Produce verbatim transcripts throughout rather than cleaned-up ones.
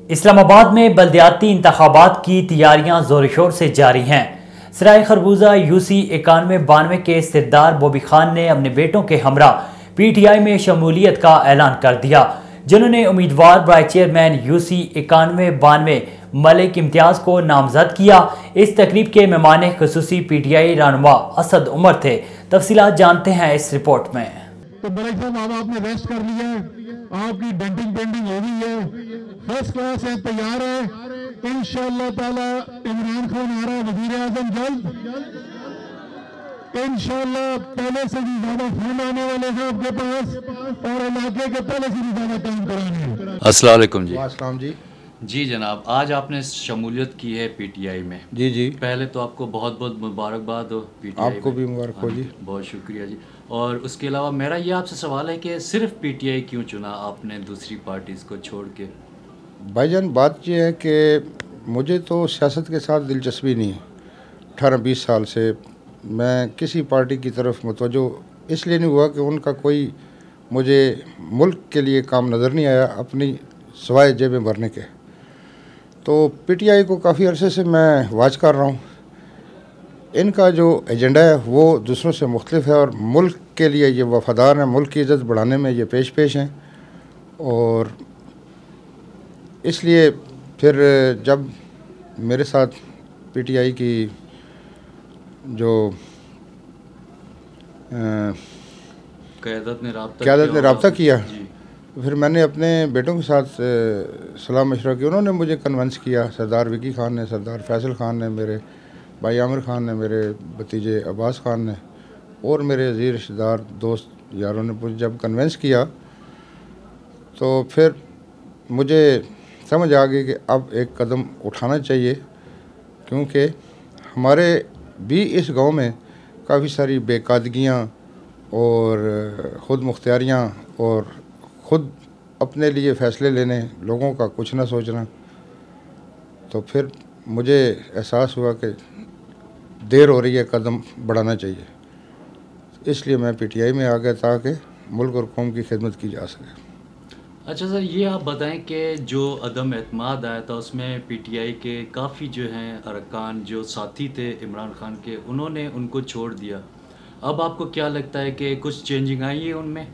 इस्लामाबाद में बल्दियाती इंतखाबात की तैयारियां जोर शोर से जारी हैं। सराय खरबूजा यूसी इक्यानवे बानवे के सरदार बॉबी खान ने अपने बेटों के हमरा पीटीआई में शमूलियत का ऐलान कर दिया, जिन्होंने उम्मीदवार बाय चेयरमैन यूसी इक्यानवे बानवे मलिक इम्तियाज को नामजद किया। इस तकरीब के मेहमान खुसूसी पीटीआई रहनुमा असद उमर थे। तफसीलात जानते हैं इस रिपोर्ट में। तो मलिक साहब अब आपने रेस्ट कर लिया है, आपकी डेंटिंग पेंटिंग हो गई है, फर्स्ट क्लास है, तैयार है। इंशाअल्लाह ताला इमरान खान आ रहा है वजीर आजम जल्द, इंशाअल्लाह पहले से भी ज्यादा फंड आने वाले हैं आपके पास और इलाके के पहले से भी ज्यादा काम कराने। अस्सलाम वालेकुम जी। अस्सलाम जी। जी जनाब, आज आपने शमूलियत की है पीटीआई में। जी जी, पहले तो आपको बहुत बहुत मुबारकबाद हो पीटीआई आपको भी मुबारक हो जी। बहुत शुक्रिया जी। और उसके अलावा मेरा ये आपसे सवाल है कि सिर्फ पीटीआई क्यों चुना आपने दूसरी पार्टीज़ को छोड़ के? भाईजान, बात यह है कि मुझे तो सियासत के साथ दिलचस्पी नहीं है। अठारह बीस साल से मैं किसी पार्टी की तरफ मुतवज्जो इसलिए नहीं हुआ कि उनका कोई मुझे मुल्क के लिए काम नज़र नहीं आया, अपनी सवाए जेबें भरने के। तो पीटीआई को काफ़ी अरसे से मैं वाच कर रहा हूँ। इनका जो एजेंडा है वो दूसरों से मुख्तलिफ है और मुल्क के लिए ये वफादार हैं, मुल्क की इज़्ज़त बढ़ाने में ये पेश पेश हैं। और इसलिए फिर जब मेरे साथ पीटीआई की जो क़यादत ने राब्ता क़यादत ने राब्ता किया, फिर मैंने अपने बेटों के साथ सलाह मशवरा किया। उन्होंने मुझे कन्विंस किया, सरदार विकी खान ने, सरदार फैसल खान ने, मेरे भाई आमिर खान ने, मेरे भतीजे अब्बास खान ने और मेरे अजीज़ रिश्तेदार दोस्त यारों ने मुझे जब कन्विंस किया तो फिर मुझे समझ आ गई कि अब एक कदम उठाना चाहिए, क्योंकि हमारे भी इस गांव में काफ़ी सारी बेकादगियाँ और ख़ुद मुख्तियारियाँ और ख़ुद अपने लिए फ़ैसले लेने, लोगों का कुछ ना सोचना। तो फिर मुझे एहसास हुआ कि देर हो रही है, कदम बढ़ाना चाहिए। इसलिए मैं पीटीआई में आ गया ताकि मुल्क और कौम की खिदमत की जा सके। अच्छा सर, ये आप बताएं कि जो अदम एतमाद आया था उसमें पीटीआई के काफ़ी जो हैं अरकान जो साथी थे इमरान खान के, उन्होंने उनको छोड़ दिया। अब आपको क्या लगता है कि कुछ चेंजिंग आई है उनमें?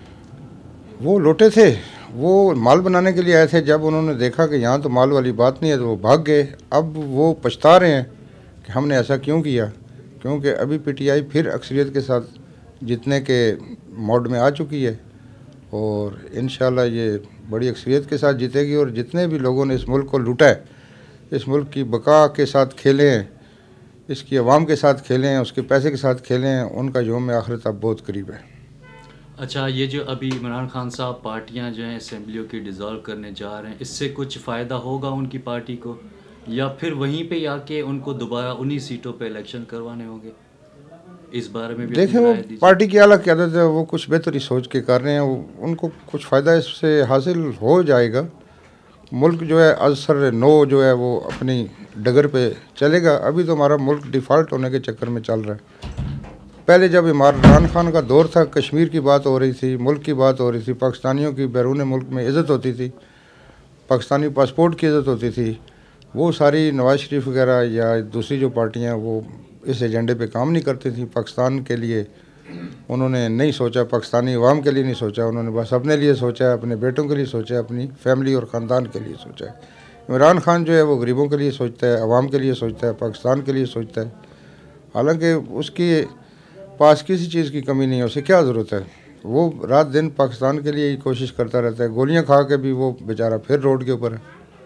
वो लौटे थे, वो माल बनाने के लिए आए थे। जब उन्होंने देखा कि यहाँ तो माल वाली बात नहीं है तो वो भाग गए। अब वो पछता रहे हैं कि हमने ऐसा क्यों किया, क्योंकि अभी पीटीआई फिर अक्सरियत के साथ जीतने के मोड में आ चुकी है और इंशाल्लाह ये बड़ी अक्सरियत के साथ जीतेगी। और जितने भी लोगों ने इस मुल्क को लूटा है, इस मुल्क की बका के साथ खेले हैं, इसकी आवाम के साथ खेले हैं, उसके पैसे के साथ खेले हैं, उनका यौम आखिरत अब बहुत करीब है। अच्छा, ये जो अभी इमरान खान साहब पार्टियां जो हैं असेंबलियों की डिज़ोल्व करने जा रहे हैं, इससे कुछ फ़ायदा होगा उनकी पार्टी को या फिर वहीं पे आके उनको दोबारा उन्हीं सीटों पे इलेक्शन करवाने होंगे? इस बारे में भी देखें, वो पार्टी की आला क़यादत है, वो कुछ बेहतरी सोच के कर रहे हैं, उनको कुछ फ़ायदा इससे हासिल हो जाएगा। मुल्क जो है असर नो जो है वो अपनी डगर पे चलेगा। अभी तो हमारा मुल्क डिफ़ॉल्ट होने के चक्कर में चल रहा है। पहले जब इमरान खान का दौर था, कश्मीर की बात हो रही थी, मुल्क की बात हो रही थी, पाकिस्तानियों की बैरून मुल्क में इज़्ज़त होती थी, पाकिस्तानी पासपोर्ट की इज़्ज़त होती थी। वो सारी नवाज शरीफ वगैरह या दूसरी जो पार्टियां वो इस एजेंडे पे काम नहीं करती थी। पाकिस्तान के लिए उन्होंने नहीं सोचा, पाकिस्तानी अवाम के लिए नहीं सोचा, उन्होंने बस अपने लिए सोचा है, अपने बेटों के लिए सोचा है, अपनी फैमिली और ख़ानदान के लिए सोचा है। इमरान खान जो है वो गरीबों के लिए सोचता है, अवाम के लिए सोचता है, पाकिस्तान के लिए सोचता है। हालांकि उसकी पास किसी चीज़ की कमी नहीं है, उसे क्या ज़रूरत है। वो रात दिन पाकिस्तान के लिए ही कोशिश करता रहता है। गोलियां खा के भी वो बेचारा फिर रोड के ऊपर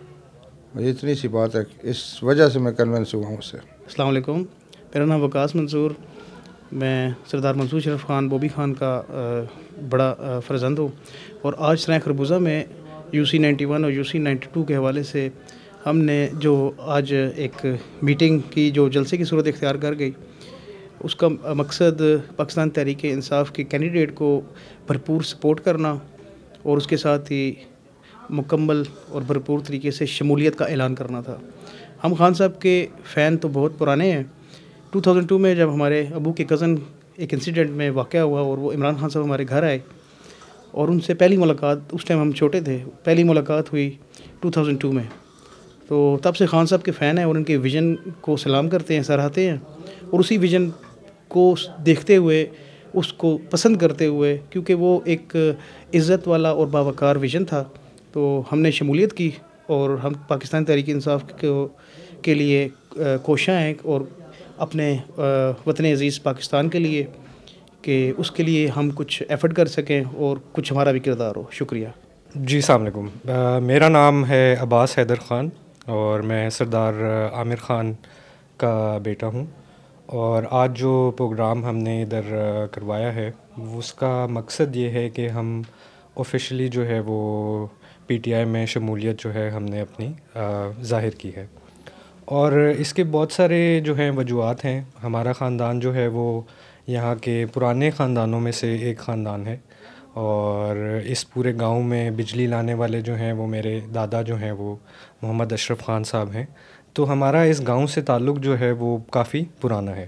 है। इतनी सी बात है, इस वजह से मैं कन्विंस हुआ हूँ उससे। अस्सलाम वालेकुम, मेरा नाम वकास मंसूर, मैं सरदार मंसूर शरीफ खान बॉबी खान का बड़ा फ़र्जंद हूँ। और आज सराय खरबूजा में यूसी नाइन्टी वन और यूसी नाइन्टी टू के हवाले से हमने जो आज एक मीटिंग की जो जलसे की सूरत इख्तियार कर गई, उसका मकसद पाकिस्तान तहरीक इंसाफ के कैंडिडेट को भरपूर सपोर्ट करना और उसके साथ ही मुकम्मल और भरपूर तरीके से शमूलियत का ऐलान करना था। हम खान साहब के फ़ैन तो बहुत पुराने हैं। दो हज़ार दो में जब हमारे अबू के कज़न एक इंसिडेंट में वाक़या हुआ और वो इमरान खान साहब हमारे घर आए और उनसे पहली मुलाकात, उस टाइम हम छोटे थे, पहली मुलाकात हुई दो हज़ार दो में। तो तब से खान साहब के फ़ैन हैं और उनके विज़न को सलाम करते हैं, सराहते हैं, और उसी विज़न को देखते हुए, उसको पसंद करते हुए, क्योंकि वो एक इज़्ज़त वाला और बावकार विज़न था, तो हमने शमूलियत की और हम पाकिस्तान तहरीक इंसाफ को के लिए कोशां हैं और अपने वतन अज़ीज़ पाकिस्तान के लिए कि उसके लिए हम कुछ एफ़र्ट कर सकें और कुछ हमारा भी किरदार हो। शुक्रिया जी। अस्सलाम वालेकुम। मेरा नाम है अब्बास हैदर ख़ान और मैं सरदार आमिर ख़ान का बेटा हूँ। और आज जो प्रोग्राम हमने इधर करवाया है उसका मकसद ये है कि हम ऑफिशियली जो है वो पीटीआई में शमूलियत जो है हमने अपनी ज़ाहिर की है। और इसके बहुत सारे जो हैं वजूहात हैं। हमारा ख़ानदान जो है वो यहाँ के पुराने ख़ानदानों में से एक ख़ानदान है और इस पूरे गांव में बिजली लाने वाले जो हैं वो मेरे दादा जो हैं वो मोहम्मद अशरफ ख़ान साहब हैं। तो हमारा इस गांव से ताल्लुक़ जो है वो काफ़ी पुराना है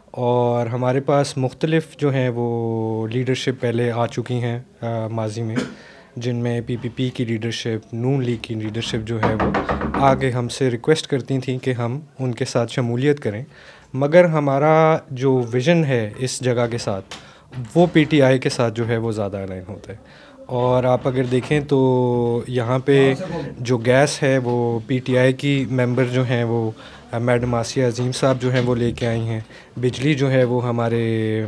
और हमारे पास मुख्तलिफ़ जो हैं वो लीडरशिप पहले आ चुकी हैं माजी में, जिनमें पीपीपी की लीडरशिप, नून लीग की लीडरशिप जो है वो आगे हमसे रिक्वेस्ट करती थी कि हम उनके साथ शमूलियत करें, मगर हमारा जो विज़न है इस जगह के साथ वो पीटीआई के साथ जो है वो ज़्यादा अलाइन होता है। और आप अगर देखें तो यहाँ पे जो गैस है वो पीटीआई की मेंबर जो हैं वो मैडम आसिया अज़ीम साहब जो हैं वो लेके आई हैं। बिजली जो है वो हमारे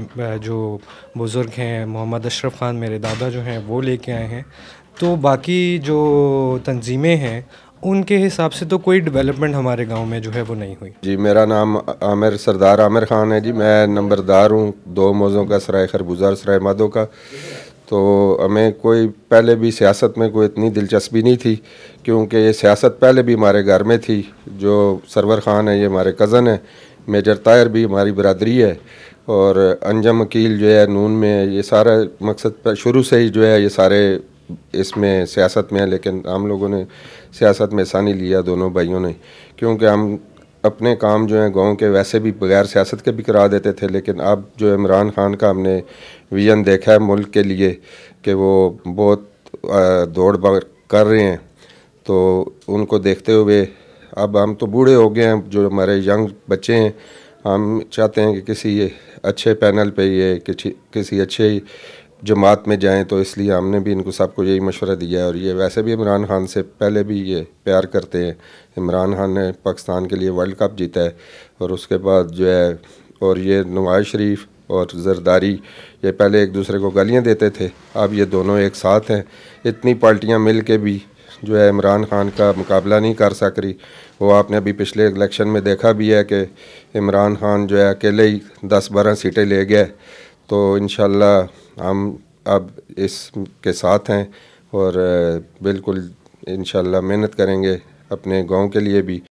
जो बुज़ुर्ग हैं मोहम्मद अशरफ ख़ान मेरे दादा जो हैं वो लेके आए हैं। तो बाकी जो तंजीमें हैं उनके हिसाब से तो कोई डेवलपमेंट हमारे गांव में जो है वो नहीं हुई। जी, मेरा नाम आमिर सरदार आमिर ख़ान है जी। मैं नंबरदार हूँ दो मौज़ों का, सराय खरबूजा और सराय मादो का। तो हमें कोई पहले भी सियासत में कोई इतनी दिलचस्पी नहीं थी, क्योंकि ये सियासत पहले भी हमारे घर में थी। जो सरवर ख़ान है ये हमारे कज़न है, मेजर तायर भी हमारी बरादरी है और अंजम वकील जो है नून में, ये सारा मकसद शुरू से ही जो है ये सारे इसमें सियासत में है। लेकिन हम लोगों ने सियासत में हिस्सा नहीं लिया दोनों भाइयों ने, क्योंकि हम अपने काम जो हैं गांव के वैसे भी बगैर सियासत के भी करा देते थे। लेकिन अब जो इमरान खान का हमने विजन देखा है मुल्क के लिए कि वो बहुत दौड़ भाग कर रहे हैं, तो उनको देखते हुए अब हम तो बूढ़े हो गए हैं, जो हमारे यंग बच्चे हैं, हम चाहते हैं कि किसी अच्छे पैनल पे ये किसी किसी अच्छे जमात में जाएं। तो इसलिए हमने भी इनको सबको यही मशवरा दिया है। और ये वैसे भी इमरान खान से पहले भी ये प्यार करते हैं। इमरान खान ने पाकिस्तान के लिए वर्ल्ड कप जीता है और उसके बाद जो है, और ये नवाज़ शरीफ और जरदारी ये पहले एक दूसरे को गालियां देते थे, अब ये दोनों एक साथ हैं। इतनी पार्टियां मिल के भी जो है इमरान खान का मुकाबला नहीं कर सक रही। वो आपने अभी पिछले इलेक्शन में देखा भी है कि इमरान खान जो है अकेले ही दस बारह सीटें ले गए। तो इंशाल्लाह हम अब इसके साथ हैं और बिल्कुल इंशाल्लाह मेहनत करेंगे अपने गांव के लिए भी।